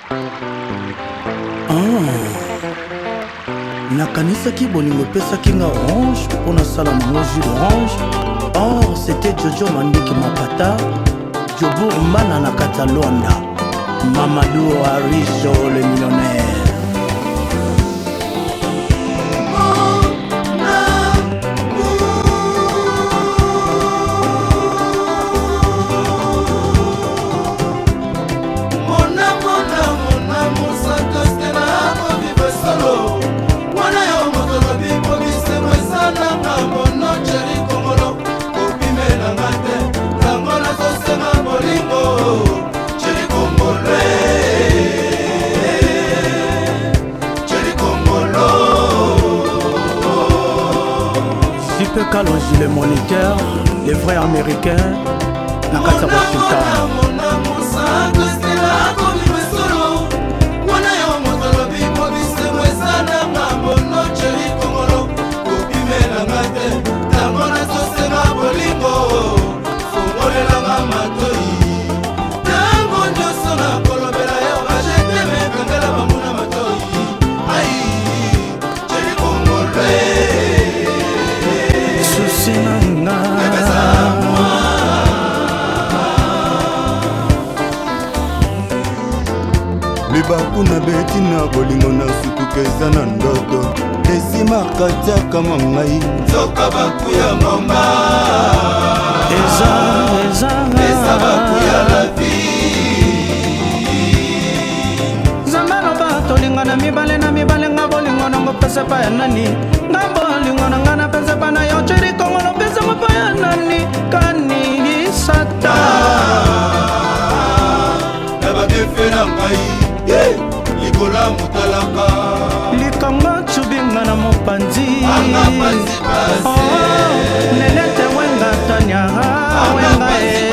nakanisaki bolingo epesaki nga orange mpo nasala nango jus d'orange. Or c'était Jojo Mandiki Mapata, Jobour Mbana na kati ya Luanda, Mamadou Arijo le millionnaire. Kalonji le moniteur, les vrais américains, Nakata Washington. Bakuna beti na bolingo na sutuka eza na ndoto esima katiaka mangai nzoka bakuya ngomba eza bakuya la vie Zambalo ba tolinga na mibale nga bolingo na ngopesa pa ya nani nga bolingo na nga na pesa pa na yo chiri kongo no pesa pa ya nani kani sata na bakefela ngai likola mutalaka likanga chubinga na mopanzi nelete wenga tanya wenga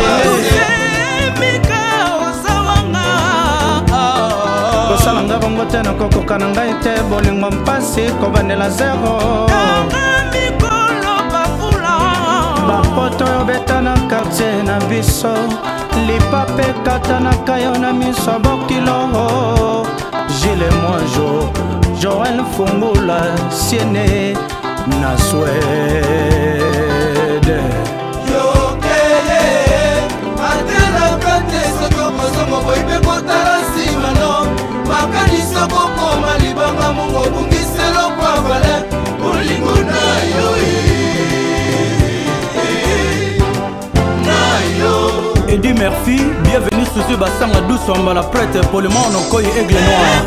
mika osawanga kosalanga bongo te na kokoka na ngai te bolingo mpasi kobandela zero bapoto oyo beta na quartier na biso lipape katanaka yo na miso bokilo Gilles Mwanjo Joël Fungula Siene na Suède yokeye atela kate sokoko songo boipe kotala simano makanisa kokoma libanga mungo bungiselo kwa vale bolingo na yo Eddie Murphy, bienvenue sur ce bassin à douce en la prête pour le monde au coin aigle noir.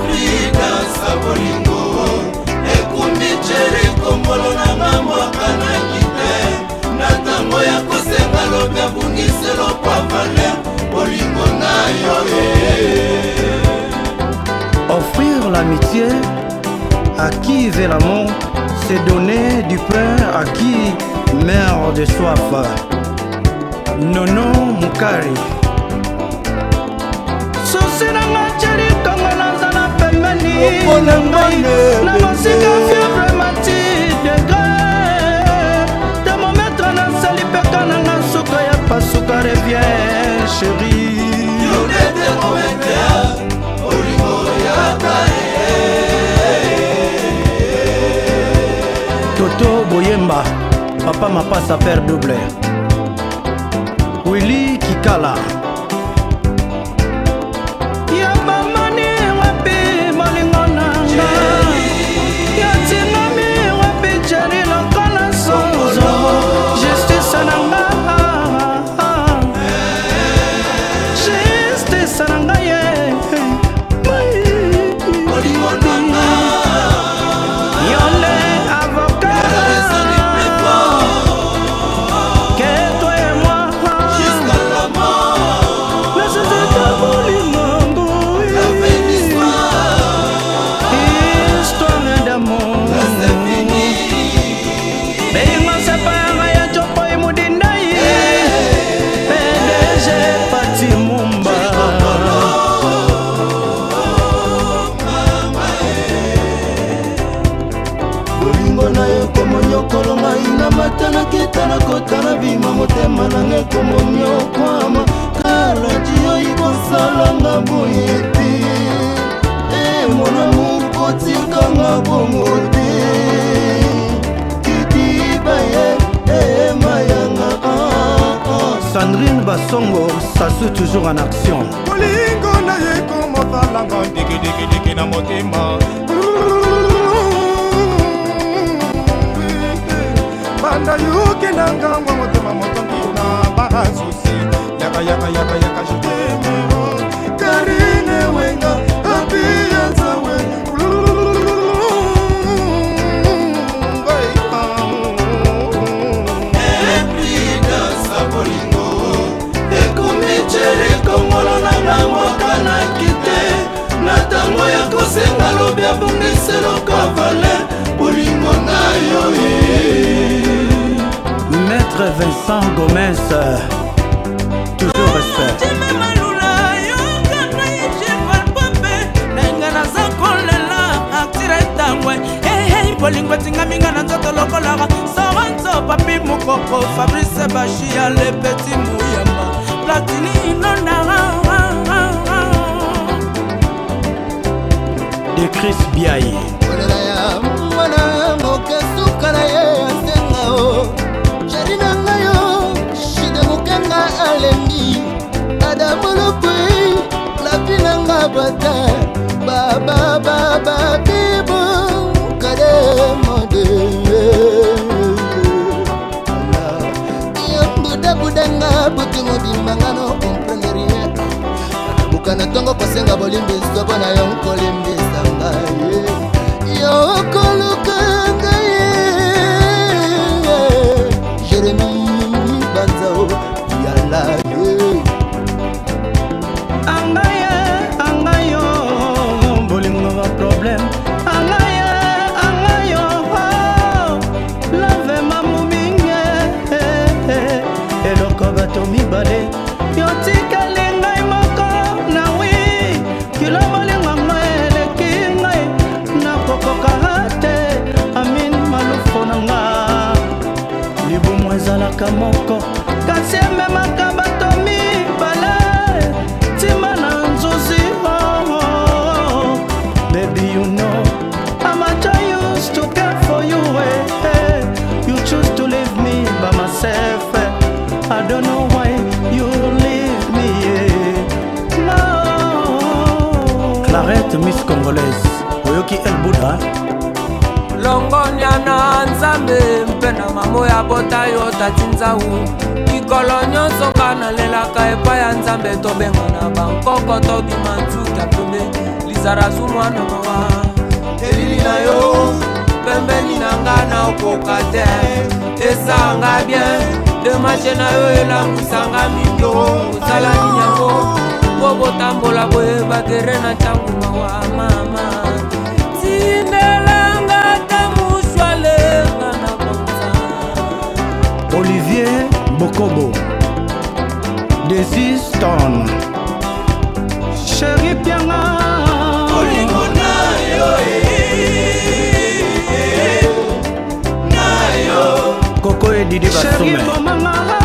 Offrir l'amitié à qui veut l'amour, c'est donner du pain à qui meurt de soif. Nono Mukari Susi na ngachari kongo naza na pembeni na masika fièvre mati degré thermomètre na sali peka na nga suka ya pasuka revient chérie Toto Boyemba Papa Mapasa père double Willy Kikala Yabamani wapi malingona Ya tinami wapi jari lokola sozo Justice nanga Justice nanga ye Yole avocat matana ketana kotana bima motema nanga komonyo kwama kala jiyo ibosala nga boyepi okotikanga bongo te kidibaye mayanga. Sandrine Bassongo, Sassou toujours en action. Olingo na ye komozalanga diki na motema banda yuki nanga mwa motema motongi na basusi yaka jiteme Karine wenga apia zawe eplida sabolingo ekumichere kongolo nanga mwakana kite na tango ya kosenga lobi abungiselo kavale bolingo na yo Maître Vincent Gomez, toujours respect. Bolingo tingaminga na nzoto lokolaka Soranzo papi mukoko Fabrice Bachia le petit mouyamba Platini inonara de Chris Biaye Olela ya mwana moke sukala ye asenga o Jarina ngayo shide mukenga alembi Adamulukui la pinanga bata Baba bibu Budanga butingo bimbangano comprendre rien Bukana tongo kosenga bolimbi sobo na yo kolimbi sanga yo kolukanga Jérémy Banzao yala Angayo bolingo va problème mibale yotikali ngai moko na wi kilo molinga ngai eleki ngai nakokoka te amin malufo na nga libumu ezalaka moko kasi ememaka bato mibale ntima na nzuzi baby you know how much I used to care for you you choose to leave me by myself I don't know why you leave me no. Clarette Miss Congolaise Oyoki El Bouddha Longonya na nzambe mpena mamo ya bota yo tatinza u Ikolo nyonso kana lelaka epa ya nzambe tobenga na bankoko tobima nzuka pembe Lizarazu mwana mawa Elili na yo pembeni na nga na okoka te Esanga bien Demashe na yo elamusanga mibyo Uzala ninyango Bobo tambola boye bakere na changu mawa mama Tindelanga tamushwale Ngana bonza Olivier Bokobo Desi Stone Chéri Pianga Olingo na yo Coco et Didi Bassoumé